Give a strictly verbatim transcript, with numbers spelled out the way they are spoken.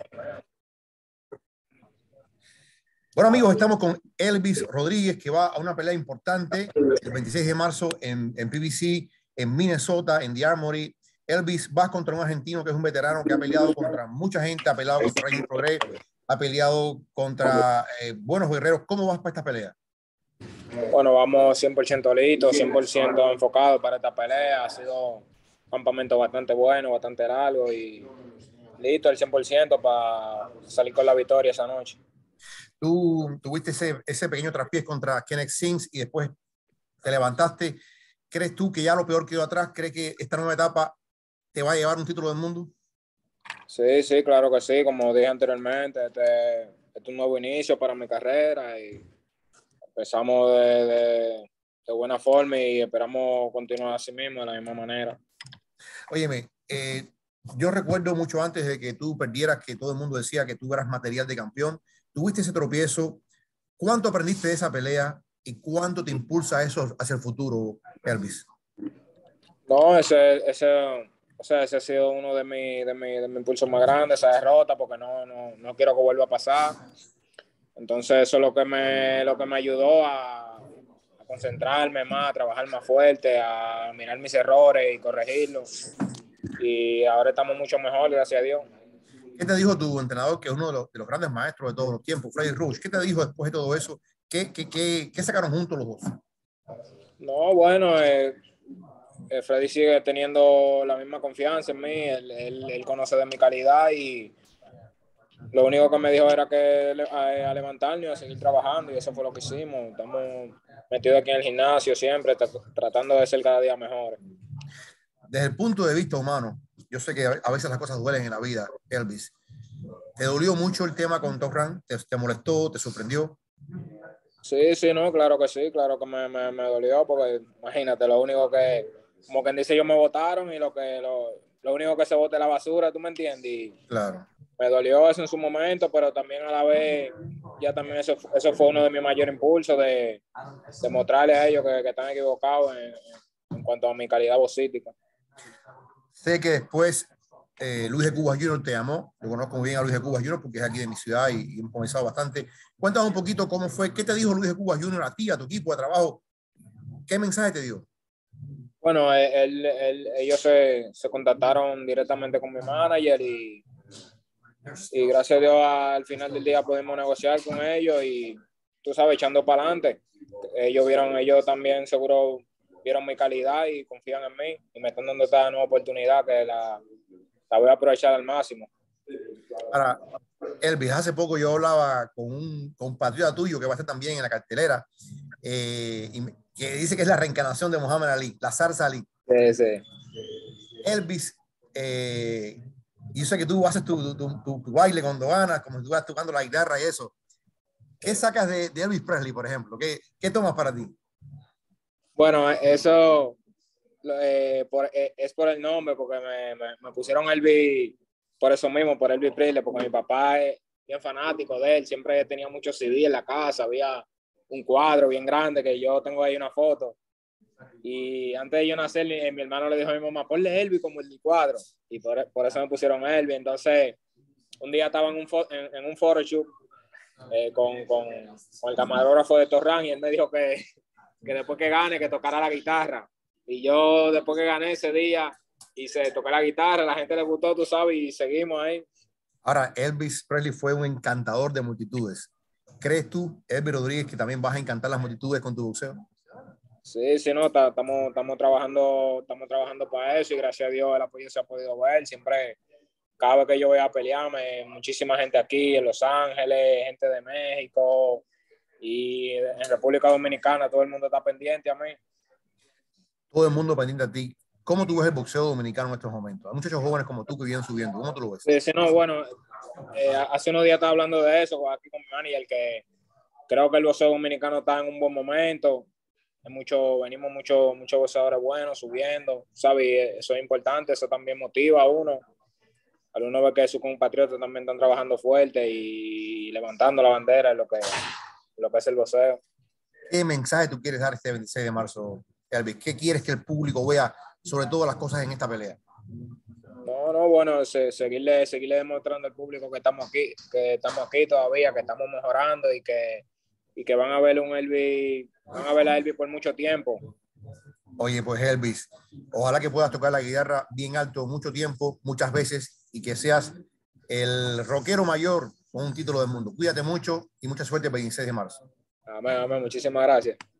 Bueno, amigos, estamos con Elvis Rodríguez, que va a una pelea importante el veintiséis de marzo en, en P B C, en Minnesota, en The Armory. Elvis, vas contra un argentino que es un veterano que ha peleado contra mucha gente, ha peleado contra Regis Prograis, ha peleado contra eh, buenos guerreros. ¿Cómo vas para esta pelea? Bueno, vamos cien por ciento listos, cien por ciento enfocados para esta pelea. Ha sido un campamento bastante bueno, bastante largo y listo al cien por ciento para salir con la victoria esa noche. Tú tuviste ese, ese pequeño traspiés contra Kenneth Sims y después te levantaste. ¿Crees tú que ya lo peor quedó atrás? ¿Crees que esta nueva etapa te va a llevar un título del mundo? Sí, sí, claro que sí. Como dije anteriormente, este, este es un nuevo inicio para mi carrera y empezamos de, de, de buena forma y esperamos continuar así mismo, de la misma manera. Óyeme, eh, yo recuerdo mucho antes de que tú perdieras que todo el mundo decía que tú eras material de campeón. Tuviste ese tropiezo. ¿Cuánto aprendiste de esa pelea y cuánto te impulsa eso hacia el futuro, Elvis? No, ese, ese, o sea, ese ha sido uno de mis de mi, de mi impulsos más grandes, esa derrota, porque no, no, no quiero que vuelva a pasar. Entonces eso es lo que me, lo que me ayudó a, a concentrarme más, a trabajar más fuerte, a mirar mis errores y corregirlos. Y ahora estamos mucho mejor, gracias a Dios. ¿Qué te dijo tu entrenador, que es uno de los, de los grandes maestros de todos los tiempos, Freddie Roach? ¿Qué te dijo después de todo eso? ¿Qué, qué, qué, qué sacaron juntos los dos? No, bueno, eh, eh, Freddy sigue teniendo la misma confianza en mí, él, él, él conoce de mi calidad y lo único que me dijo era que a, a levantarnos y a seguir trabajando y eso fue lo que hicimos. Estamos metidos aquí en el gimnasio siempre, tratando de ser cada día mejores. Desde el punto de vista humano, yo sé que a veces las cosas duelen en la vida, Elvis. ¿Te dolió mucho el tema con Top Rank? ¿Te, te molestó? ¿Te sorprendió? Sí, sí, no, claro que sí, claro que me, me, me dolió porque imagínate, lo único que, como quien dice, ellos me votaron y lo que lo, lo único que se vota es la basura, ¿tú me entiendes? Y claro. me dolió eso en su momento, pero también a la vez, ya también eso, eso fue uno de mis mayores impulsos de, de mostrarles a ellos que, que están equivocados en, en cuanto a mi calidad vocítica. Sé que después eh, Luis de Cubas junior te llamó. Yo conozco muy bien a Luis de Cubas junior porque es aquí de mi ciudad y, y hemos conversado bastante. Cuéntame un poquito cómo fue, qué te dijo Luis de Cubas junior a ti, a tu equipo de trabajo. ¿Qué mensaje te dio? Bueno, él, él, ellos se, se contactaron directamente con mi manager y, y gracias a Dios al final del día pudimos negociar con ellos y tú sabes, echando para adelante. Ellos vieron, ellos también seguro vieron mi calidad y confían en mí y me están dando esta nueva oportunidad que la, la voy a aprovechar al máximo. Ahora, Elvis, hace poco yo hablaba con un compatriota tuyo que va a estar también en la cartelera eh, y me, que dice que es la reencarnación de Muhammad Ali, la zarza Ali. Sí, sí. Elvis, eh, yo sé que tú haces tu, tu, tu, tu baile cuando ganas, como si tú vas tocando la guitarra y eso. ¿Qué sacas de, de Elvis Presley, por ejemplo? ¿Qué, qué tomas para ti? Bueno, eso eh, por, eh, es por el nombre, porque me, me, me pusieron Elvis por eso mismo, por Elvis Presley, porque mi papá es bien fanático de él, siempre tenía muchos C D en la casa, había un cuadro bien grande que yo tengo ahí una foto. Y antes de yo nacer, mi, mi hermano le dijo a mi mamá, ponle Elvis como el cuadro. Y por, por eso me pusieron Elvis. Entonces, un día estaba en un, en, en un photoshoot eh, con, con, con el camarógrafo de Torran y él me dijo que, que después que gane, que tocara la guitarra. Y yo, después que gané ese día, hice, toqué la guitarra, la gente le gustó, tú sabes, y seguimos ahí. Ahora, Elvis Presley fue un encantador de multitudes. ¿Crees tú, Elvis Rodríguez, que también vas a encantar las multitudes con tu boxeo? Sí, sí, no, estamos, estamos trabajando, estamos trabajando para eso y gracias a Dios el apoyo se ha podido ver. Siempre, cada vez que yo voy a pelearme, muchísima gente aquí en Los Ángeles, gente de México y en República Dominicana, todo el mundo está pendiente a mí. Todo el mundo pendiente a ti. ¿Cómo tú ves el boxeo dominicano en estos momentos? Hay muchachos jóvenes como tú que vienen subiendo. ¿Cómo tú lo ves? Sí, sí, no, bueno, eh, hace unos días estaba hablando de eso aquí con mi manager, que creo que el boxeo dominicano está en un buen momento. Hay mucho, venimos muchos mucho boxeadores buenos subiendo, ¿sabes? Eso es importante, eso también motiva a uno. Al uno ve que sus compatriotas también están trabajando fuerte y levantando la bandera en lo que, en lo que es el boxeo. ¿Qué mensaje tú quieres dar este veintiséis de marzo, Elvis? ¿Qué quieres que el público vea sobre todas las cosas en esta pelea? No, no, bueno, se, seguirle, seguirle demostrando al público que estamos aquí, que estamos aquí todavía, que estamos mejorando y que, y que van a ver un Elvis, van a ver a Elvis por mucho tiempo. Oye, pues Elvis, ojalá que puedas tocar la guitarra bien alto mucho tiempo, muchas veces, y que seas el rockero mayor con un título del mundo. Cuídate mucho y mucha suerte el veintiséis de marzo. Amén, amén. Muchísimas gracias.